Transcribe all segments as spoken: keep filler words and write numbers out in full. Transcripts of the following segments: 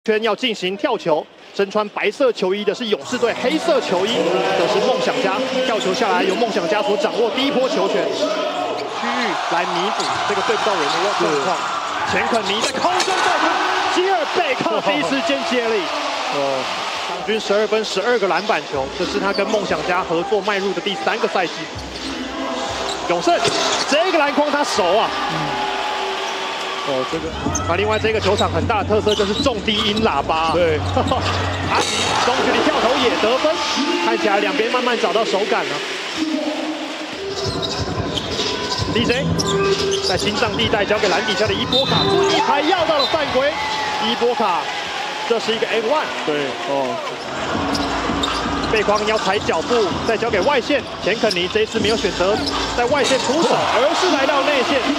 圈要进行跳球，身穿白色球衣的是勇士队，黑色球衣的是梦想家。跳球下来由梦想家所掌握第一波球权，区域来弥补这个对不到人的状况。钱肯尼在空中对抗，基尔贝克第一时间接力。哦，场均十二分，十二个篮板球，这是他跟梦想家合作迈入的第三个赛季。勇士这个篮筐他熟啊。嗯 哦，这个啊，另外这个球场很大的特色就是重低音喇叭。对，阿吉中距离跳投也得分，看起来两边慢慢找到手感了。D J 在心脏地带交给篮底下的伊波卡，注意还要到了犯规。伊波卡，这是一个 N 一。对，哦。背筐要踩脚步，再交给外线，钱肯尼这一次没有选择在外线出手，而是来到内线。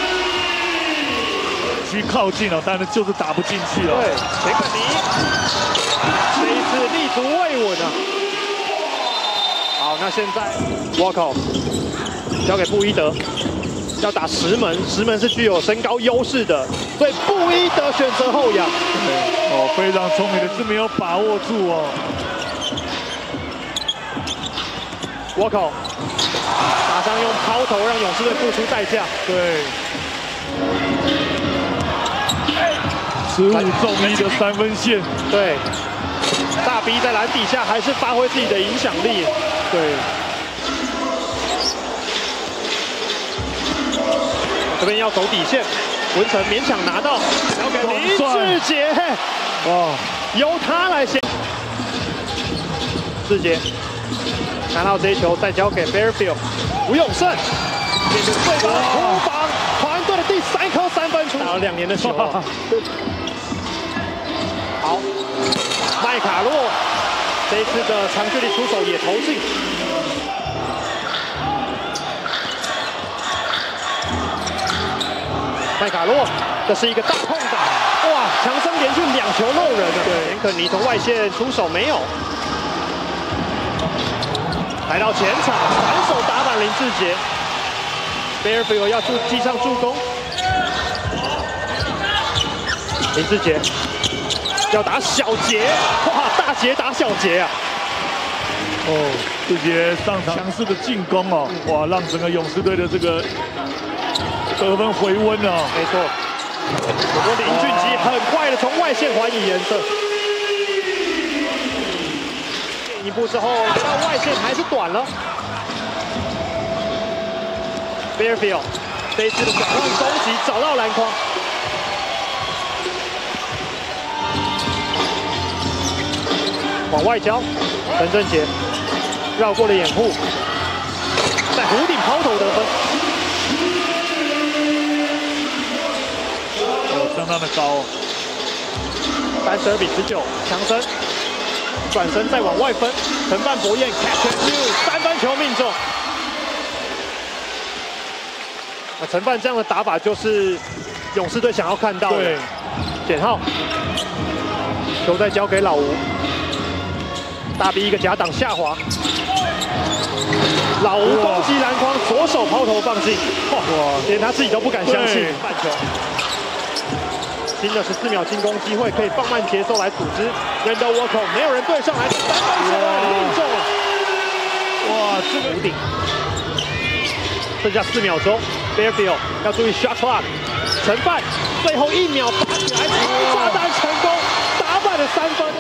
去靠近了，但是就是打不进去了。 对，钱肯尼这一次立足未稳啊。好，那现在沃克交给布伊德，要打十门，十门是具有身高优势的，所以布伊德选择后仰。 对，哦，非常聪明的是没有把握住哦。 沃克马上用抛投让勇士队付出代价。对。 十五中一的三分线， 对，大 B 在篮底下还是发挥自己的影响力，对。这边要走底线，文成勉强拿到，交给林志杰，哇，由他来先。志杰拿到这一球，再交给 Fairfield， 吴永胜，面对最高的突防，团队的第三颗三分球，打了两年的球啊。 好，麦卡洛这一次的长距离出手也投进。麦卡洛，这是一个大空档，哇！强森连续两球漏人了。对，钱肯尼从外线出手没有，来到前场反手打板林志杰 ，Fairfield 要助记上助攻，林志杰。 要打小杰，哇！大杰打小杰啊！ 哦，志杰上场强势的进攻哦，哇，让整个勇士队的这个得分回温哦。 没错，不过林俊基很快的从外线还以颜色，进一步之后到外线还是短了。Fairfield 这一次的转换攻击找到篮筐。 往外交，陈振杰绕过了掩护，在弧顶抛投得分， 哦，相当的高哦， 三十二比十九，强森转身再往外分，陈范博彦 catch and shoot 三分球命中。那陈范这样的打法就是勇士队想要看到的。对，简浩，球再交给老吴。 大 B 一个假挡下滑，老吴攻击篮筐，左手抛投放进，哇，连他自己都不敢相信。半球，新的十四秒进攻机会，可以放慢节奏来组织。Randall Walker 没有人对上来，三分球命中了。哇，这个弧顶，剩下四秒钟 ，Fairfield 要注意 shot clock。陈范最后一秒拔起来，炸弹成功，打败了三分。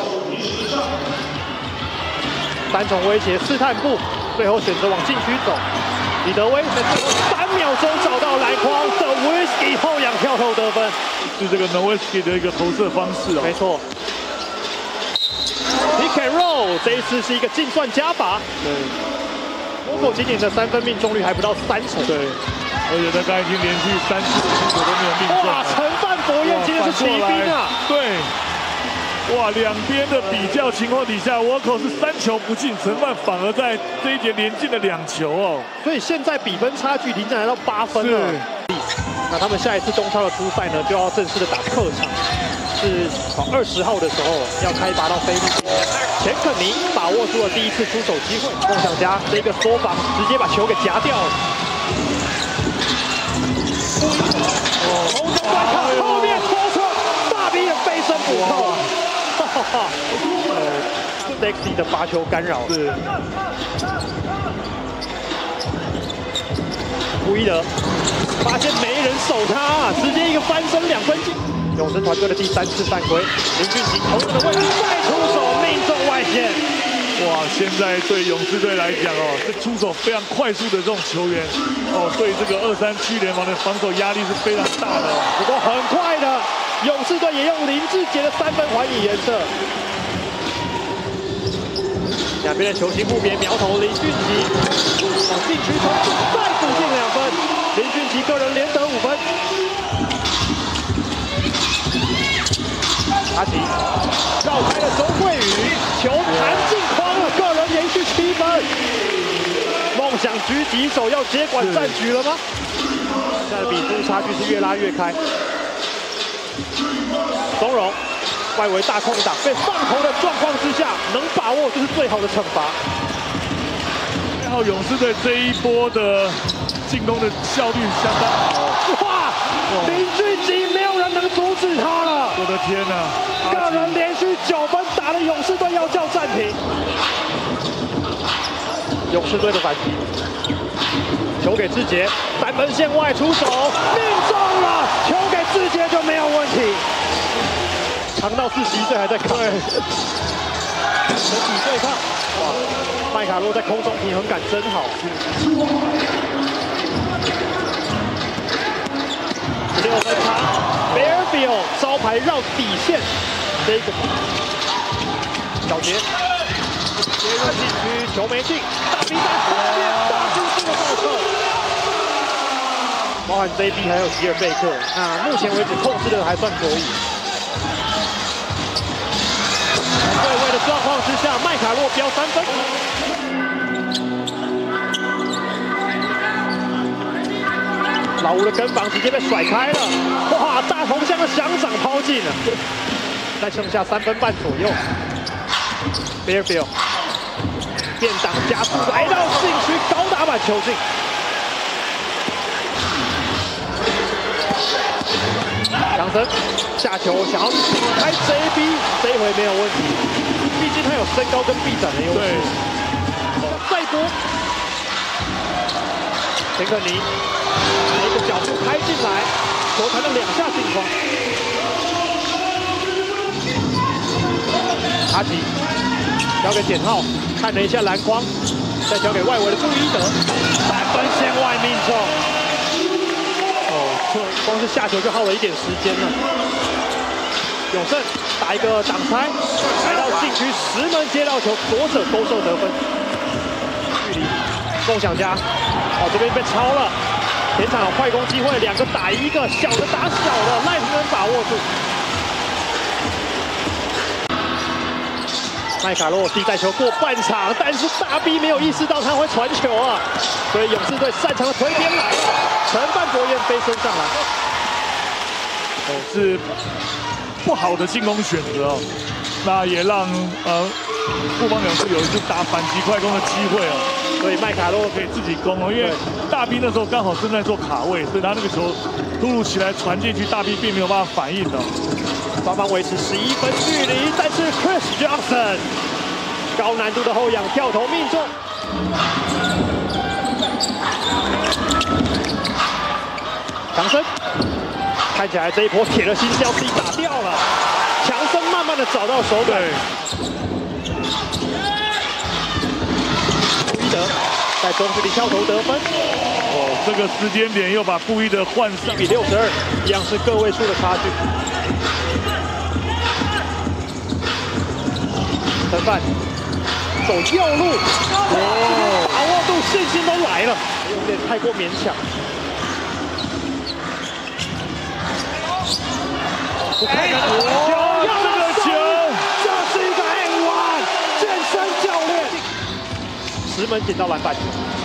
三重威胁试探步，最后选择往禁区走。李德威在最后三秒钟找到篮筐的 Whisky 后仰跳投得分， 是这个 Nowitzki 的一个投射方式哦。 没错 ，Pick and Roll 这一次是一个净算加法。对 ，沃克今年的三分命中率还不到三成。对， 而且他刚才已经连续三次出手都没有命中。 哇，陈范博彦今天是骑兵啊！ 对。 哇，两边的比较情况底下，沃克是三球不进，陈范反而在这一节连进了两球哦。 所以现在比分差距已经来到八分了。那他们下一次东超的初赛呢，就要正式的打客场，是二十号的时候要开拔到菲律宾。钱肯尼把握住了第一次出手机会，梦想家这个缩防直接把球给夹掉了。哦，从中观看后面拖车，大 B 的飞身补扣。 呃 ，sexy 的罚球干扰是。 布伊德发现没人守他，直接一个翻身两分进。勇士团队的第三次犯规，林俊杰同样的位置再出手命中外线。 哇，现在对勇士队来讲哦，这出手非常快速的这种球员哦，对这个二三区联盟的防守压力是非常大的。 不过很快的，勇士队也用林志杰的三分还以颜色。两边的球星互别苗头，林俊杰往禁区冲刺，再补进两分。林俊杰个人连得五分。阿吉绕开了周桂宇，球弹进框了，个人连续七分。梦想狙击手要接管战局了吗？现在的比数差距是越拉越开。松荣外围大空档，被放投的状况之下，能把握就是最好的惩罚。 还好勇士队这一波的进攻的效率相当好。 哇，林俊杰没有人能阻止他了。 我的天哪！ 个人连续九分，打了勇士队要叫暂停。勇士队的反击，球给志杰，三分线外出手，命中了，球给志杰就没有问题。长到四十一岁还在扛，身体对抗，哇！麦卡洛在空中平衡感真好。六分差 ，Fairfield 招牌绕底线，这个小杰接入禁区，球没进，大 B 在后面，大进这个倒扣。包含 J B 还有吉尔贝克，那目前为止控制的还算可以。对位的状况之下，麦卡洛飙三分。老吴的跟防直接被甩开了，哇！大铜像的响掌抛进了，再剩下三分半左右。Fairfield 变挡加速来到禁区，高打板球进。强森下球想要顶开 J B， 这一回没有问题，毕竟他有身高跟臂展的优势。再多，田肯尼一个角度开进来，球弹了两下进框。阿吉交给简浩，看了一下篮筐，再交给外围的布伊德，三分线外命中。光是下球就耗了一点时间了。永胜打一个挡拆，来到禁区十门接到球，左手勾射得分。距离梦想家，哦这边被抄了，前场有快攻机会，两个打一个，小的打小的，赖平能把握住。麦卡洛地带球过半场，但是大 B 没有意识到他会传球啊，所以勇士队擅长的推边来了，陈范博彦飞身上来， 哦是不好的进攻选择哦，那也让呃富邦勇士有一次打反击快攻的机会哦， 所以麦卡洛可以自己攻哦，因为大 B 那时候刚好正在做卡位，所以他那个球突如其来传进去，大 B 并没有办法反应的。 双方维持十一分距离，但是 Chris Johnson 高难度的后仰跳投命中。强森看起来这一波铁了心是要自己打掉了，强森慢慢的找到手感。布伊德在中距离跳投得分。 哦，这个时间点又把布伊德换上， 一比六十二，一样是个位数的差距。陈范走右路，哦，把握度、信心都来了，有点太过勉强。不看他的传球，要这个球，这是一个 M 一 健身教练，十门捡到篮板。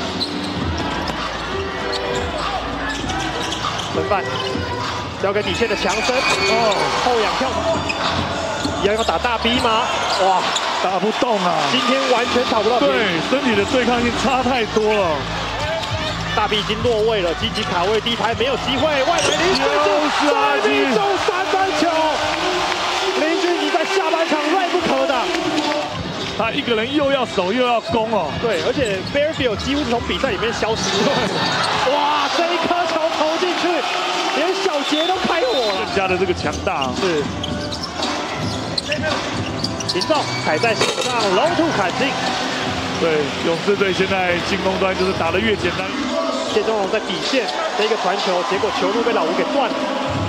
陈范交给底线的强森，哦，后仰跳投，一样要打大 B 吗？哇！ 打不动啊！ 今天完全讨不到。 对，身体的对抗性差太多了。 大 B 已经落位了，积极卡位，第一排没有机会，外围林俊杰再命中三分球。林俊杰在下半场锐不他一个人又要守又要攻哦。 对，而且 Fairfield 几乎从比赛里面消失了。哇，这一颗球投进去，连小杰都开火了， 更加的这个强大。 是。林仲踩在手上，龙兔砍进。 对，勇士队现在进攻端就是打得越简单。 谢宗荣在底线的一个传球，结果球路被老吴给断了。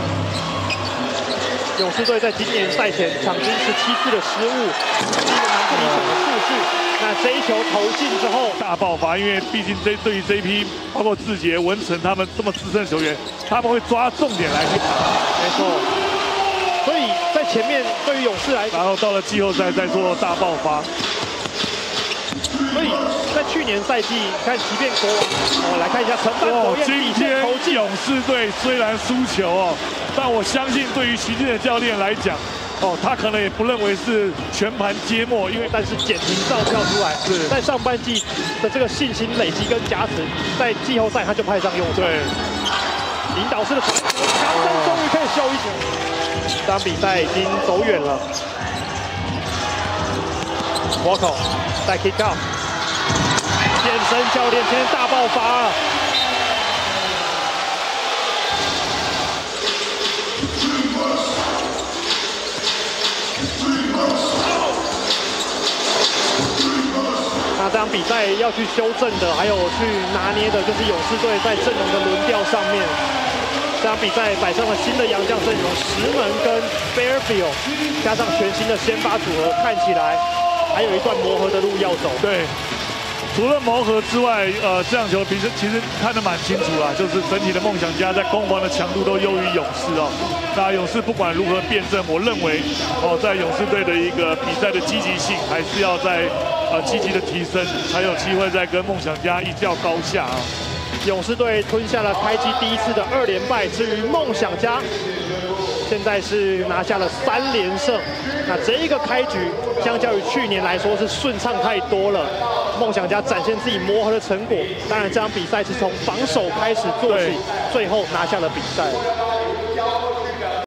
勇士队在今年赛前场均十七次的失误，是一个蛮不理想的数据。那这一球投进之后， 大爆发，因为毕竟这对于这一批包括志杰、文成他们这么资深球员，他们会抓重点来去打。 没错。所以在前面对于勇士来， 然后到了季后赛再做大爆发。 所以在去年赛季，看即便国王，我来看一下陈范国彦底线投进。 勇士队虽然输球哦，但我相信对于徐静的教练来讲，哦，他可能也不认为是全盘皆墨，因为但是简廷照跳出来，是在上半季的这个信心累积跟加持，在季后赛他就派上用场。 对， 领导式的传球，强森终于可以秀一球。这场比赛已经走远了。沃口再 kick out， 健身教练今天大爆发啊！那这场比赛要去修正的，还有去拿捏的，就是勇士队在阵容的轮调上面。这场比赛摆上了新的洋将阵容，石门跟 Fairfield， 加上全新的先发组合，看起来还有一段磨合的路要走。 对，除了磨合之外，呃，这场球其实其实看得蛮清楚啦，就是整体的梦想家在攻防的强度都优于勇士哦。那勇士不管如何辩证，我认为哦，在勇士队的一个比赛的积极性还是要在呃积极的提升，才有机会再跟梦想家一较高下啊。 勇士队吞下了开机第一次的二连败，至于梦想家，现在是拿下了三连胜。那这一个开局，相较于去年来说是顺畅太多了。梦想家展现自己磨合的成果，当然这场比赛是从防守开始做起，最后拿下了比赛。